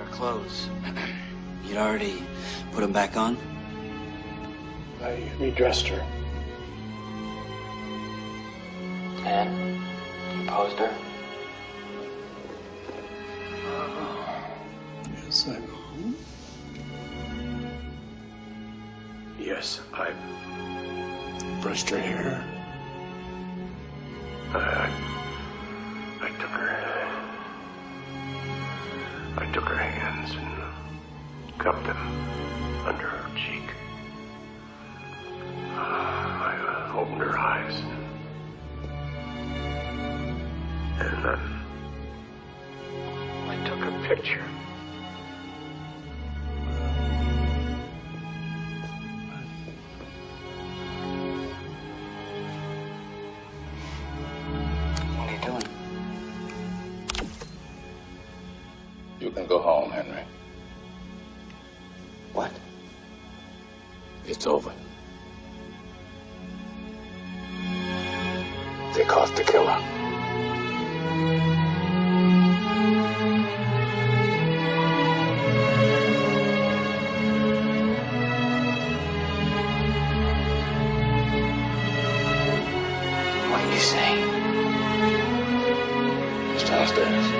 clothes. You'd already put them back on? I redressed her. And composed her? Yes, Yes, I brushed her hair. I took her hands and cupped them under her cheek. I opened her eyes. And then I took a picture. What are you doing? You can go home, Henry. What? It's over. They caught the killer. What are you saying? It's downstairs.